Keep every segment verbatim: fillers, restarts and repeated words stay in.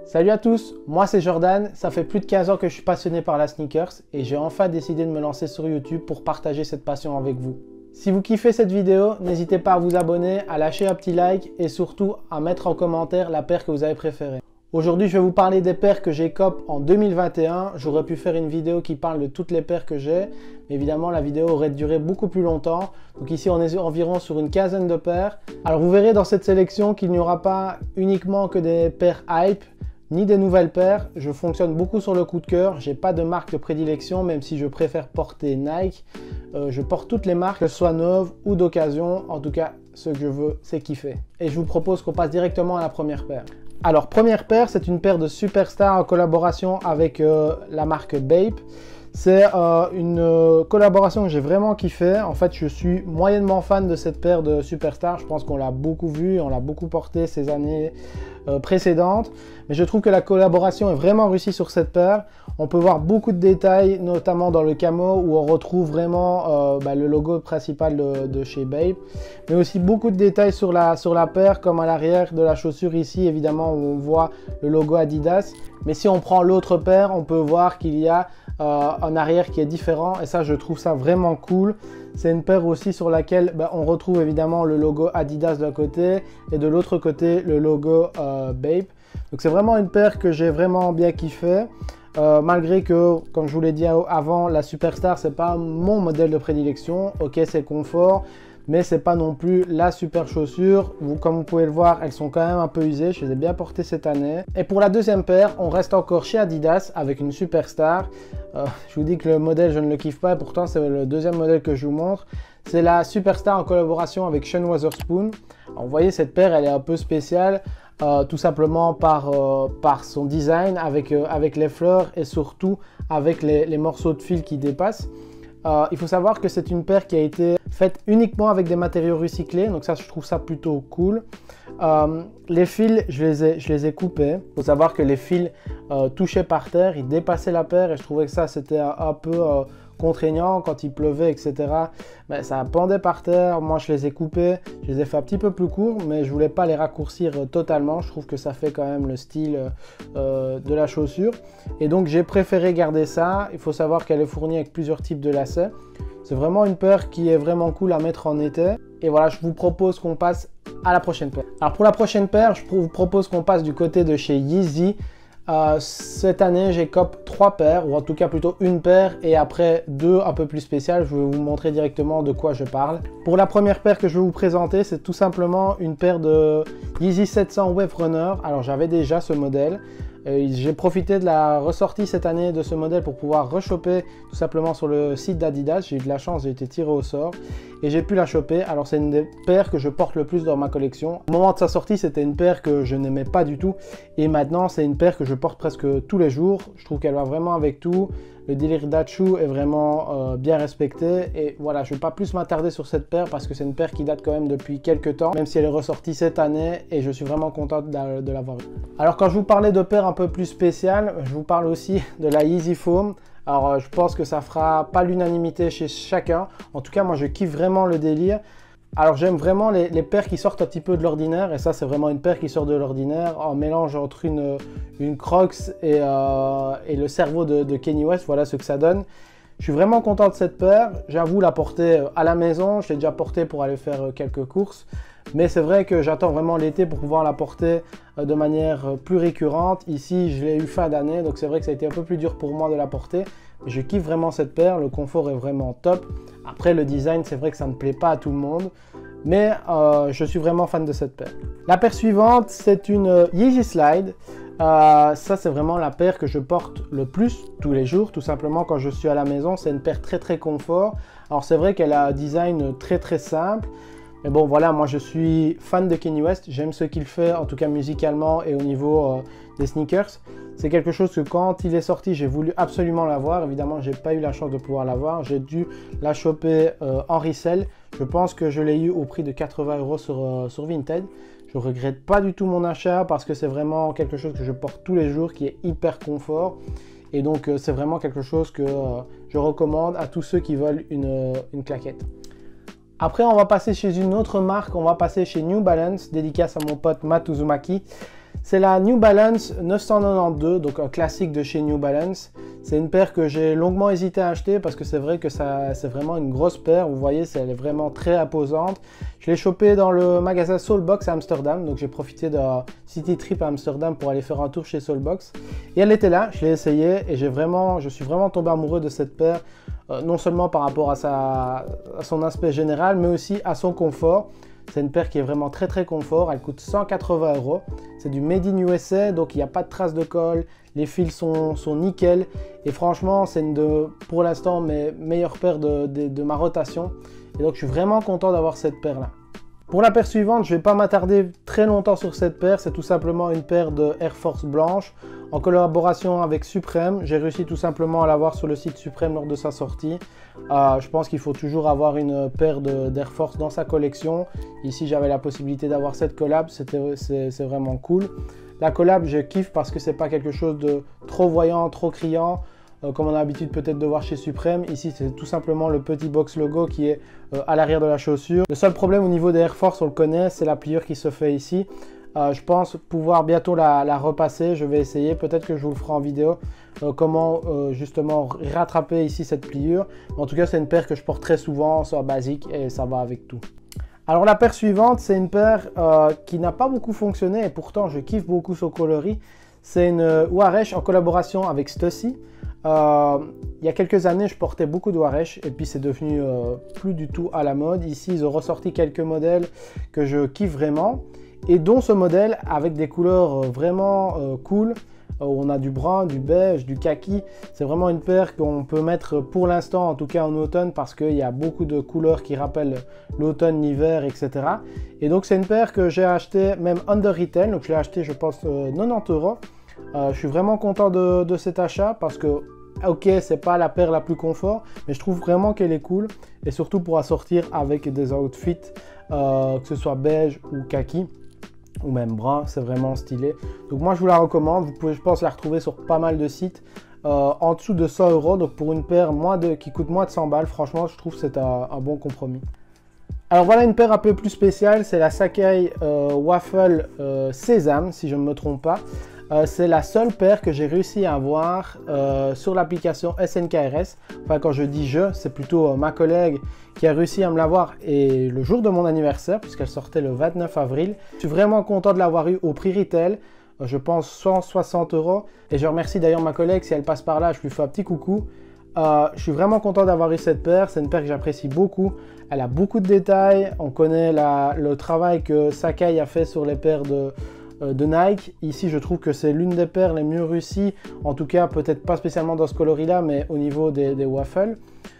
Salut à tous, moi c'est Jordan, ça fait plus de quinze ans que je suis passionné par la sneakers et j'ai enfin décidé de me lancer sur YouTube pour partager cette passion avec vous. Si vous kiffez cette vidéo, n'hésitez pas à vous abonner, à lâcher un petit like et surtout à mettre en commentaire la paire que vous avez préférée. Aujourd'hui, je vais vous parler des paires que j'ai cop en deux mille vingt et un. J'aurais pu faire une vidéo qui parle de toutes les paires que j'ai, mais évidemment la vidéo aurait duré beaucoup plus longtemps. Donc ici, on est environ sur une quinzaine de paires. Alors vous verrez dans cette sélection qu'il n'y aura pas uniquement que des paires hype, ni des nouvelles paires. Je fonctionne beaucoup sur le coup de cœur. J'ai pas de marque de prédilection, même si je préfère porter Nike. Euh, je porte toutes les marques, que ce soit neuves ou d'occasion. En tout cas, ce que je veux, c'est kiffer. Et je vous propose qu'on passe directement à la première paire. Alors, première paire, c'est une paire de Superstar en collaboration avec euh, la marque Bape. C'est euh, une euh, collaboration que j'ai vraiment kiffé. En fait, je suis moyennement fan de cette paire de Superstar. Je pense qu'on l'a beaucoup vu, on l'a beaucoup porté ces années euh, précédentes. Mais je trouve que la collaboration est vraiment réussie sur cette paire. On peut voir beaucoup de détails, notamment dans le camo, où on retrouve vraiment euh, bah, le logo principal de, de chez Bape. Mais aussi beaucoup de détails sur la, sur la paire, comme à l'arrière de la chaussure ici, évidemment, où on voit le logo Adidas. Mais si on prend l'autre paire, on peut voir qu'il y a Euh, un arrière qui est différent et ça je trouve ça vraiment cool. C'est une paire aussi sur laquelle bah, on retrouve évidemment le logo Adidas d'un côté et de l'autre côté le logo euh, Bape. Donc c'est vraiment une paire que j'ai vraiment bien kiffé. Euh, malgré que, comme je vous l'ai dit avant, la Superstar c'est pas mon modèle de prédilection. Ok, c'est confort, mais c'est pas non plus la super chaussure. Vous, comme vous pouvez le voir, elles sont quand même un peu usées. Je les ai bien portées cette année. Et pour la deuxième paire, on reste encore chez Adidas avec une Superstar. Euh, je vous dis que le modèle, je ne le kiffe pas, et pourtant c'est le deuxième modèle que je vous montre. C'est la Superstar en collaboration avec Sean Wotherspoon. Alors, vous voyez, cette paire, elle est un peu spéciale, euh, tout simplement par, euh, par son design, avec, euh, avec les fleurs et surtout avec les, les morceaux de fil qui dépassent. Euh, il faut savoir que c'est une paire qui a été faite uniquement avec des matériaux recyclés, donc ça je trouve ça plutôt cool. Euh, les fils, je les ai, je les ai coupés. Il faut savoir que les fils euh, touchaient par terre, ils dépassaient la paire et je trouvais que ça c'était un, un peu euh, contraignant quand il pleuvait, et cetera. Ben, ça pendait par terre. Moi je les ai coupés, je les ai fait un petit peu plus courts, mais je voulais pas les raccourcir euh, totalement. Je trouve que ça fait quand même le style euh, de la chaussure. Et donc j'ai préféré garder ça. Il faut savoir qu'elle est fournie avec plusieurs types de lacets. C'est vraiment une paire qui est vraiment cool à mettre en été. Et voilà, je vous propose qu'on passe à la prochaine paire. Alors pour la prochaine paire, je vous propose qu'on passe du côté de chez Yeezy. Euh, cette année, j'ai cop trois paires, ou en tout cas plutôt une paire, et après deux un peu plus spéciales. Je vais vous montrer directement de quoi je parle. Pour la première paire que je vais vous présenter, c'est tout simplement une paire de Yeezy sept cents Wave Runner. Alors j'avais déjà ce modèle. Euh, j'ai profité de la ressortie cette année de ce modèle pour pouvoir rechoper tout simplement sur le site d'Adidas. J'ai eu de la chance, j'ai été tiré au sort et j'ai pu la choper. Alors c'est une des paires que je porte le plus dans ma collection. Au moment de sa sortie, c'était une paire que je n'aimais pas du tout et maintenant c'est une paire que je porte presque tous les jours. Je trouve qu'elle va vraiment avec tout. Le délire d'Achu est vraiment euh, bien respecté et voilà, je ne vais pas plus m'attarder sur cette paire parce que c'est une paire qui date quand même depuis quelques temps, même si elle est ressortie cette année et je suis vraiment content de, de l'avoir eu. Alors quand je vous parlais de paires un peu plus spéciales, je vous parle aussi de la Yeezy Foam. Alors euh, je pense que ça fera pas l'unanimité chez chacun. En tout cas, moi je kiffe vraiment le délire. Alors j'aime vraiment les, les paires qui sortent un petit peu de l'ordinaire et ça c'est vraiment une paire qui sort de l'ordinaire, en mélange entre une, une Crocs et, euh, et le cerveau de, de Kanye West, voilà ce que ça donne. Je suis vraiment content de cette paire, j'avoue la porter à la maison, je l'ai déjà portée pour aller faire quelques courses, mais c'est vrai que j'attends vraiment l'été pour pouvoir la porter de manière plus récurrente. Ici je l'ai eu fin d'année, donc c'est vrai que ça a été un peu plus dur pour moi de la porter. Je kiffe vraiment cette paire, le confort est vraiment top. Après le design, c'est vrai que ça ne plaît pas à tout le monde, mais euh, je suis vraiment fan de cette paire. La paire suivante, c'est une Yeezy Slide. Euh, ça c'est vraiment la paire que je porte le plus tous les jours, tout simplement quand je suis à la maison. C'est une paire très très confort. Alors c'est vrai qu'elle a un design très très simple. Mais bon voilà, moi je suis fan de Kanye West, j'aime ce qu'il fait, en tout cas musicalement et au niveau euh, des sneakers. C'est quelque chose que quand il est sorti, j'ai voulu absolument l'avoir. Évidemment, j'ai pas eu la chance de pouvoir l'avoir. J'ai dû la choper euh, en resell. Je pense que je l'ai eu au prix de quatre-vingts euros sur, euh, sur Vinted. Je regrette pas du tout mon achat parce que c'est vraiment quelque chose que je porte tous les jours, qui est hyper confort. Et donc euh, c'est vraiment quelque chose que euh, je recommande à tous ceux qui veulent une, euh, une claquette. Après, on va passer chez une autre marque, on va passer chez New Balance, dédicace à mon pote Matt Uzumaki. C'est la New Balance neuf cent quatre-vingt-douze, donc un classique de chez New Balance. C'est une paire que j'ai longuement hésité à acheter parce que c'est vrai que ça, c'est vraiment une grosse paire. Vous voyez, elle est vraiment très imposante. Je l'ai chopée dans le magasin Soulbox à Amsterdam, donc j'ai profité de City Trip à Amsterdam pour aller faire un tour chez Soulbox. Et elle était là, je l'ai essayée et j'ai vraiment, je suis vraiment tombé amoureux de cette paire, euh, non seulement par rapport à, sa, à son aspect général, mais aussi à son confort. C'est une paire qui est vraiment très très confort, elle coûte cent quatre-vingts euros. C'est du Made in U S A, donc il n'y a pas de traces de colle, les fils sont, sont nickel. Et franchement, c'est une de, pour l'instant, mes meilleures paires de, de, de ma rotation. Et donc je suis vraiment content d'avoir cette paire là. Pour la paire suivante, je ne vais pas m'attarder très longtemps sur cette paire, c'est tout simplement une paire de Air Force blanche en collaboration avec Supreme. J'ai réussi tout simplement à l'avoir sur le site Supreme lors de sa sortie. Euh, je pense qu'il faut toujours avoir une paire d'Air Force dans sa collection. Ici, j'avais la possibilité d'avoir cette collab, c'est vraiment cool. La collab, je kiffe parce que c'est pas quelque chose de trop voyant, trop criant, euh, comme on a l'habitude peut-être de voir chez Supreme. Ici, c'est tout simplement le petit box logo qui est euh, à l'arrière de la chaussure. Le seul problème au niveau des Air Force, on le connaît, c'est la pliure qui se fait ici. Euh, je pense pouvoir bientôt la, la repasser, je vais essayer, peut-être que je vous le ferai en vidéo, euh, comment euh, justement rattraper ici cette pliure. En tout cas, c'est une paire que je porte très souvent, soit basique et ça va avec tout. Alors la paire suivante, c'est une paire euh, qui n'a pas beaucoup fonctionné et pourtant je kiffe beaucoup son coloris. C'est une Huarache en collaboration avec Stussy. Euh, il y a quelques années, je portais beaucoup de Huarache et puis c'est devenu euh, plus du tout à la mode. Ici, ils ont ressorti quelques modèles que je kiffe vraiment et dont ce modèle avec des couleurs vraiment euh, cool. On a du brun, du beige, du kaki. C'est vraiment une paire qu'on peut mettre pour l'instant, en tout cas en automne, parce qu'il y a beaucoup de couleurs qui rappellent l'automne, l'hiver, et cetera. Et donc c'est une paire que j'ai achetée même under retail, donc je l'ai acheté je pense euh, quatre-vingt-dix euros. Euh, je suis vraiment content de, de cet achat parce que ok, c'est pas la paire la plus confort, mais je trouve vraiment qu'elle est cool et surtout pour assortir avec des outfits, euh, que ce soit beige ou kaki. Ou même brun, c'est vraiment stylé. Donc moi je vous la recommande, vous pouvez je pense la retrouver sur pas mal de sites euh, en dessous de cent euros, donc pour une paire moins de, qui coûte moins de cent balles, franchement je trouve que c'est un, un bon compromis. Alors voilà une paire un peu plus spéciale, c'est la Sacai euh, Waffle euh, Sésame si je ne me trompe pas. Euh, c'est la seule paire que j'ai réussi à avoir euh, sur l'application S N K R S. Enfin, quand je dis je, c'est plutôt euh, ma collègue qui a réussi à me l'avoir et le jour de mon anniversaire, puisqu'elle sortait le vingt-neuf avril. Je suis vraiment content de l'avoir eu au prix retail, euh, je pense cent soixante euros. Et je remercie d'ailleurs ma collègue, si elle passe par là, je lui fais un petit coucou. Euh, je suis vraiment content d'avoir eu cette paire, c'est une paire que j'apprécie beaucoup. Elle a beaucoup de détails, on connaît la, le travail que Sacai a fait sur les paires de... de Nike. Ici je trouve que c'est l'une des paires les mieux réussies, en tout cas peut-être pas spécialement dans ce coloris là, mais au niveau des, des waffles.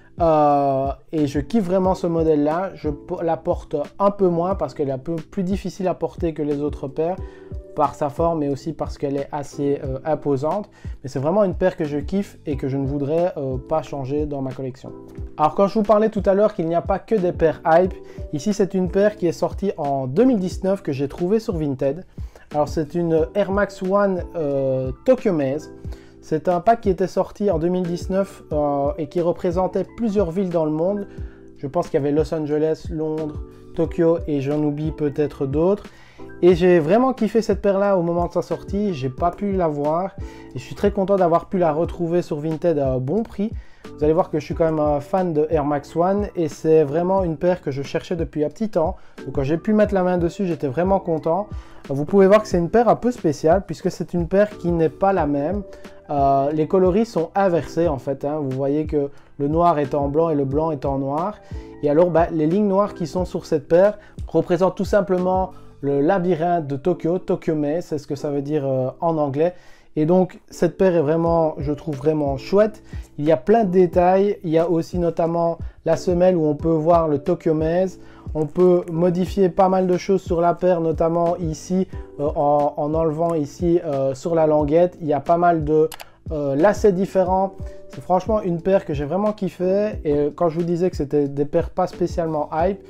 Euh, et je kiffe vraiment ce modèle là, je la porte un peu moins parce qu'elle est un peu plus difficile à porter que les autres paires par sa forme mais aussi parce qu'elle est assez euh, imposante, mais c'est vraiment une paire que je kiffe et que je ne voudrais euh, pas changer dans ma collection. Alors quand je vous parlais tout à l'heure qu'il n'y a pas que des paires hype, ici c'est une paire qui est sortie en deux mille dix-neuf que j'ai trouvée sur Vinted. Alors c'est une Air Max One euh, Tokyo Maze. C'est un pack qui était sorti en deux mille dix-neuf euh, et qui représentait plusieurs villes dans le monde. Je pense qu'il y avait Los Angeles, Londres, Tokyo et j'en oublie peut-être d'autres. Et j'ai vraiment kiffé cette paire-là au moment de sa sortie. J'ai pas pu la voir et je suis très content d'avoir pu la retrouver sur Vinted à un bon prix. Vous allez voir que je suis quand même un fan de Air Max One et c'est vraiment une paire que je cherchais depuis un petit temps. Donc quand j'ai pu mettre la main dessus, j'étais vraiment content. Vous pouvez voir que c'est une paire un peu spéciale puisque c'est une paire qui n'est pas la même. Euh, les coloris sont inversés en fait, hein. Vous voyez que le noir est en blanc et le blanc est en noir. Et alors bah, les lignes noires qui sont sur cette paire représentent tout simplement le labyrinthe de Tokyo, Tokyo Maze, c'est ce que ça veut dire euh, en anglais. Et donc cette paire est vraiment, je trouve vraiment chouette. Il y a plein de détails, il y a aussi notamment la semelle où on peut voir le Tokyo Maze. On peut modifier pas mal de choses sur la paire, notamment ici euh, en, en enlevant ici euh, sur la languette. Il y a pas mal de euh, lacets différents. C'est franchement une paire que j'ai vraiment kiffé. Et quand je vous disais que c'était des paires pas spécialement hype,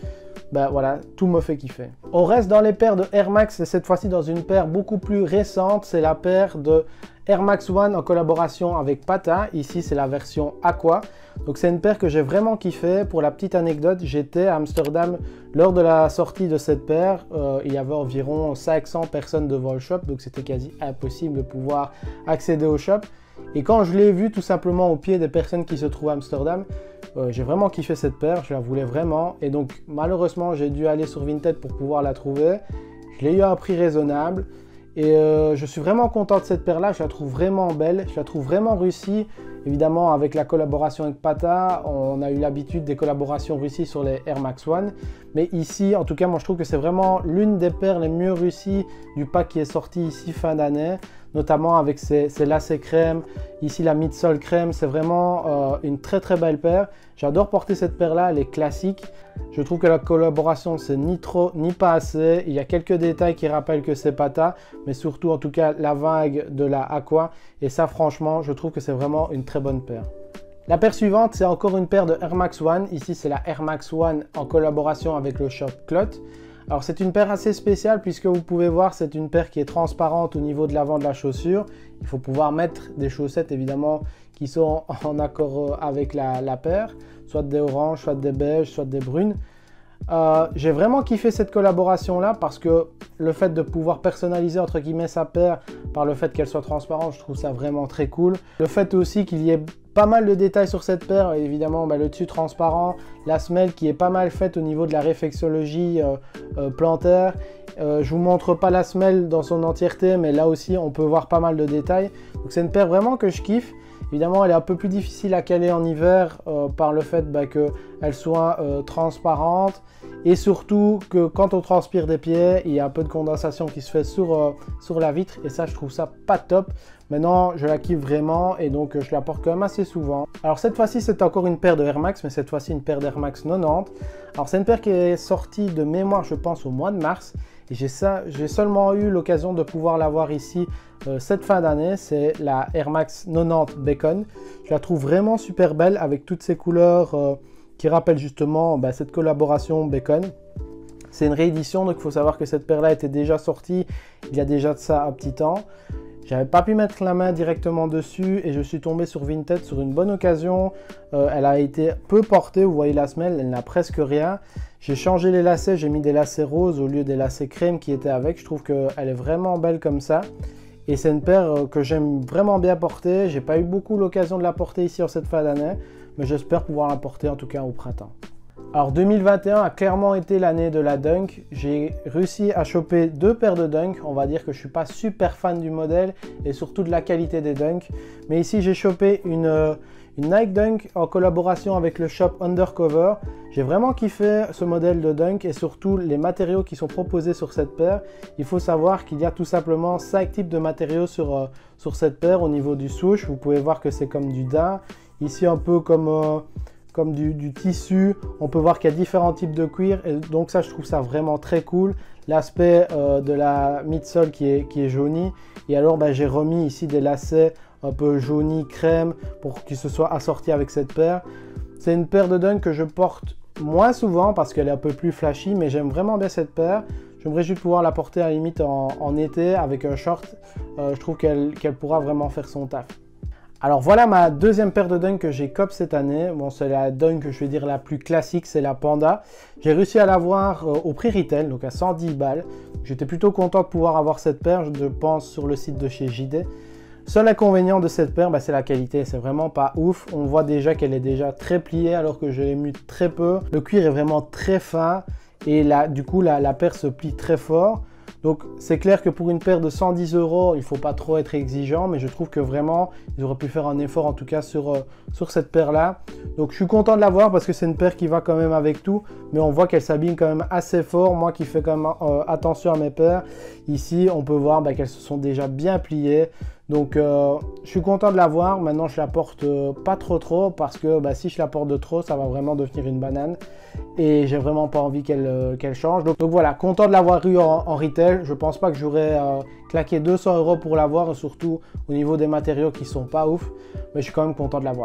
ben voilà, tout me fait kiffer. On reste dans les paires de Air Max et cette fois-ci dans une paire beaucoup plus récente. C'est la paire de Air Max One en collaboration avec Pata. Ici, c'est la version Aqua. Donc c'est une paire que j'ai vraiment kiffé. Pour la petite anecdote, j'étais à Amsterdam lors de la sortie de cette paire. Euh, il y avait environ cinq cents personnes devant le shop, donc c'était quasi impossible de pouvoir accéder au shop. Et quand je l'ai vue tout simplement au pied des personnes qui se trouvent à Amsterdam, euh, j'ai vraiment kiffé cette paire, je la voulais vraiment. Et donc malheureusement, j'ai dû aller sur Vinted pour pouvoir la trouver. Je l'ai eu à un prix raisonnable. Et euh, je suis vraiment content de cette paire-là, je la trouve vraiment belle, je la trouve vraiment réussie. Évidemment, avec la collaboration avec Pata, on a eu l'habitude des collaborations réussies sur les Air Max One. Mais ici, en tout cas, moi je trouve que c'est vraiment l'une des paires les mieux réussies du pack qui est sorti ici fin d'année. Notamment avec ses, ses lacets crème, ici la midsole crème, c'est vraiment euh, une très très belle paire. J'adore porter cette paire-là, elle est classique. Je trouve que la collaboration, c'est ni trop ni pas assez. Il y a quelques détails qui rappellent que c'est Pata, mais surtout en tout cas la vague de la Aqua. Et ça franchement, je trouve que c'est vraiment une très bonne paire. La paire suivante, c'est encore une paire de Air Max One. Ici, c'est la Air Max One en collaboration avec le shop Clot. Alors c'est une paire assez spéciale puisque vous pouvez voir, c'est une paire qui est transparente au niveau de l'avant de la chaussure. Il faut pouvoir mettre des chaussettes évidemment qui sont en accord avec la, la paire, soit des oranges, soit des beiges, soit des brunes. Euh, j'ai vraiment kiffé cette collaboration là parce que le fait de pouvoir personnaliser entre guillemets sa paire par le fait qu'elle soit transparente, je trouve ça vraiment très cool. Le fait aussi qu'il y ait pas mal de détails sur cette paire, évidemment bah, le dessus transparent, la semelle qui est pas mal faite au niveau de la réflexologie euh, euh, plantaire. Euh, je vous montre pas la semelle dans son entièreté, mais là aussi on peut voir pas mal de détails. Donc c'est une paire vraiment que je kiffe. Évidemment, elle est un peu plus difficile à caler en hiver euh, par le fait bah, qu'elle soit euh, transparente et surtout que quand on transpire des pieds, il y a un peu de condensation qui se fait sur, euh, sur la vitre et ça, je trouve ça pas top. Maintenant, je la kiffe vraiment et donc je la porte quand même assez souvent. Alors cette fois-ci, c'est encore une paire de Air Max, mais cette fois-ci une paire d'Air Max quatre-vingt-dix. Alors c'est une paire qui est sortie de mémoire, je pense, au mois de mars. Et j'ai seulement eu l'occasion de pouvoir l'avoir ici euh, cette fin d'année. C'est la Air Max quatre-vingt-dix Bacon. Je la trouve vraiment super belle avec toutes ces couleurs euh, qui rappellent justement bah, cette collaboration Bacon. C'est une réédition, donc il faut savoir que cette paire-là était déjà sortie il y a déjà de ça un petit temps. J'avais pas pu mettre la main directement dessus et je suis tombé sur Vinted sur une bonne occasion. Euh, elle a été peu portée, vous voyez la semelle, elle n'a presque rien. J'ai changé les lacets, j'ai mis des lacets roses au lieu des lacets crème qui étaient avec. Je trouve qu'elle est vraiment belle comme ça. Et c'est une paire que j'aime vraiment bien porter. J'ai pas eu beaucoup l'occasion de la porter ici en cette fin d'année, mais j'espère pouvoir la porter en tout cas au printemps. Alors deux mille vingt et un a clairement été l'année de la Dunk. J'ai réussi à choper deux paires de Dunk. On va dire que je ne suis pas super fan du modèle et surtout de la qualité des Dunk. Mais ici j'ai chopé une, une Nike Dunk en collaboration avec le shop Undercover. J'ai vraiment kiffé ce modèle de Dunk et surtout les matériaux qui sont proposés sur cette paire. Il faut savoir qu'il y a tout simplement cinq types de matériaux sur, euh, sur cette paire au niveau du souche. Vous pouvez voir que c'est comme du daim. Ici un peu comme... Euh, comme du, du tissu, on peut voir qu'il y a différents types de cuir et donc ça je trouve ça vraiment très cool. L'aspect euh, de la midsole qui est, qui est jaunie et alors bah, j'ai remis ici des lacets un peu jaunis crème pour qu'ils se soient assortis avec cette paire. C'est une paire de Dunk que je porte moins souvent parce qu'elle est un peu plus flashy mais j'aime vraiment bien cette paire. J'aimerais juste pouvoir la porter à la limite en, en été avec un short, euh, je trouve qu'elle qu'elle pourra vraiment faire son taf. Alors voilà ma deuxième paire de Dunk que j'ai cop cette année. Bon, c'est la Dunk, je vais dire la plus classique, c'est la Panda. J'ai réussi à l'avoir euh, au prix retail, donc à cent dix balles. J'étais plutôt content de pouvoir avoir cette paire, je pense, sur le site de chez J D. Seul inconvénient de cette paire, bah, c'est la qualité. C'est vraiment pas ouf. On voit déjà qu'elle est déjà très pliée alors que je l'ai mue très peu. Le cuir est vraiment très fin et là, du coup, la, la paire se plie très fort. Donc c'est clair que pour une paire de cent dix euros, il ne faut pas trop être exigeant, mais je trouve que vraiment, ils auraient pu faire un effort en tout cas sur, euh, sur cette paire-là. Donc je suis content de l'avoir parce que c'est une paire qui va quand même avec tout, mais on voit qu'elle s'abîme quand même assez fort. Moi qui fais quand même euh, attention à mes paires, ici on peut voir bah, qu'elles se sont déjà bien pliées. Donc euh, je suis content de l'avoir. Maintenant je la porte euh, pas trop trop parce que bah, si je la porte de trop, ça va vraiment devenir une banane et j'ai vraiment pas envie qu'elle euh, qu'elle change. Donc, donc voilà, content de l'avoir eu en, en retail. Je pense pas que j'aurais euh, claqué deux cents euros pour l'avoir, surtout au niveau des matériaux qui sont pas ouf, mais je suis quand même content de l'avoir.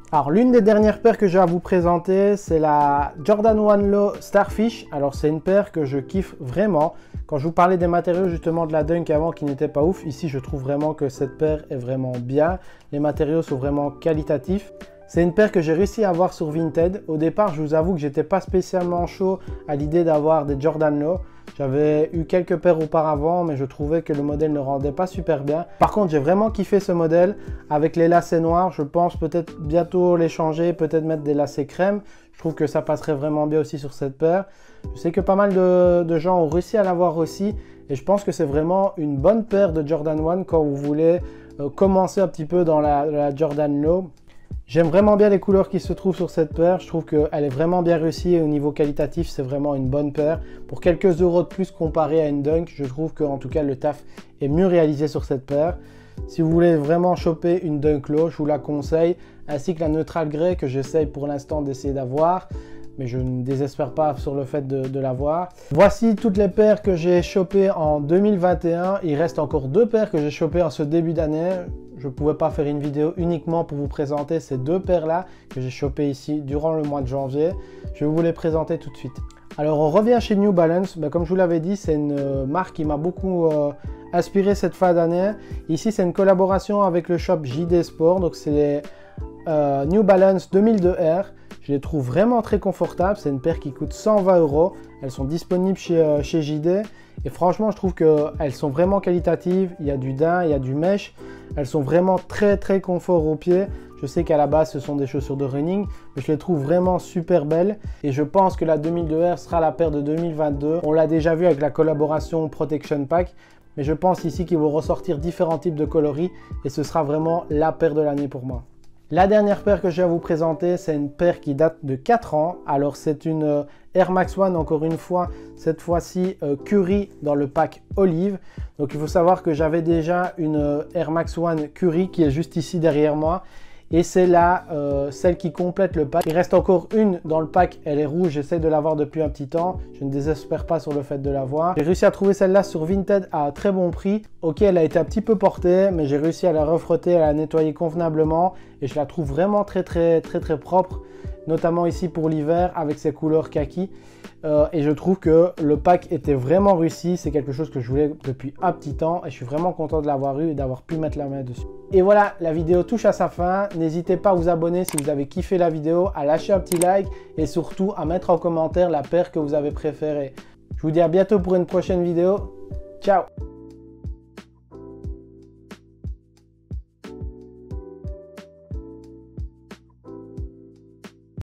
Alors l'une des dernières paires que j'ai à vous présenter, c'est la Jordan One Low Starfish. Alors c'est une paire que je kiffe vraiment. Quand je vous parlais des matériaux justement de la Dunk avant qui n'étaient pas ouf, ici je trouve vraiment que cette paire est vraiment bien. Les matériaux sont vraiment qualitatifs. C'est une paire que j'ai réussi à avoir sur Vinted. Au départ, je vous avoue que j'étais pas spécialement chaud à l'idée d'avoir des Jordan Low. J'avais eu quelques paires auparavant, mais je trouvais que le modèle ne rendait pas super bien. Par contre, j'ai vraiment kiffé ce modèle avec les lacets noirs. Je pense peut-être bientôt les changer, peut-être mettre des lacets crème. Je trouve que ça passerait vraiment bien aussi sur cette paire. Je sais que pas mal de, de gens ont réussi à l'avoir aussi. Et je pense que c'est vraiment une bonne paire de Jordan One quand vous voulez euh, commencer un petit peu dans la, la Jordan Low. J'aime vraiment bien les couleurs qui se trouvent sur cette paire. Je trouve qu'elle est vraiment bien réussie et au niveau qualitatif, c'est vraiment une bonne paire. Pour quelques euros de plus comparé à une Dunk, je trouve qu'en tout cas, le taf est mieux réalisé sur cette paire. Si vous voulez vraiment choper une Dunk Low, je vous la conseille, ainsi que la Neutral Grey que j'essaye pour l'instant d'essayer d'avoir. Mais je ne désespère pas sur le fait de, de l'avoir. Voici toutes les paires que j'ai chopées en deux mille vingt et un. Il reste encore deux paires que j'ai chopées en ce début d'année. Je ne pouvais pas faire une vidéo uniquement pour vous présenter ces deux paires-là que j'ai chopées ici durant le mois de janvier. Je vais vous les présenter tout de suite. Alors on revient chez New Balance. Ben, comme je vous l'avais dit, c'est une marque qui m'a beaucoup euh, inspiré cette fin d'année. Ici, c'est une collaboration avec le shop J D Sport. Donc c'est les euh, New Balance deux mille deux R. Je les trouve vraiment très confortables. C'est une paire qui coûte cent vingt euros. Elles sont disponibles chez, euh, chez J D. Et franchement, je trouve qu'elles sont vraiment qualitatives. Il y a du daim, il y a du mesh. Elles sont vraiment très très confort aux pieds. Je sais qu'à la base, ce sont des chaussures de running, mais je les trouve vraiment super belles. Et je pense que la deux mille deux R sera la paire de deux mille vingt-deux. On l'a déjà vu avec la collaboration Protection Pack. Mais je pense ici qu'ils vont ressortir différents types de coloris. Et ce sera vraiment la paire de l'année pour moi. La dernière paire que je vais vous présenter, c'est une paire qui date de quatre ans. Alors c'est une euh, Air Max One, encore une fois, cette fois-ci euh, Curry dans le pack Olive. Donc il faut savoir que j'avais déjà une euh, Air Max One Curry qui est juste ici derrière moi. Et c'est là euh, celle qui complète le pack. Il reste encore une dans le pack, elle est rouge, j'essaie de l'avoir depuis un petit temps. Je ne désespère pas sur le fait de l'avoir. J'ai réussi à trouver celle-là sur Vinted à un très bon prix. Ok, elle a été un petit peu portée, mais j'ai réussi à la refrotter, à la nettoyer convenablement. Et je la trouve vraiment très très très très propre, notamment ici pour l'hiver avec ses couleurs kaki. Euh, et je trouve que le pack était vraiment réussi. C'est quelque chose que je voulais depuis un petit temps et je suis vraiment content de l'avoir eu et d'avoir pu mettre la main dessus. Et voilà, la vidéo touche à sa fin. N'hésitez pas à vous abonner si vous avez kiffé la vidéo, à lâcher un petit like et surtout à mettre en commentaire la paire que vous avez préférée. Je vous dis à bientôt pour une prochaine vidéo. Ciao!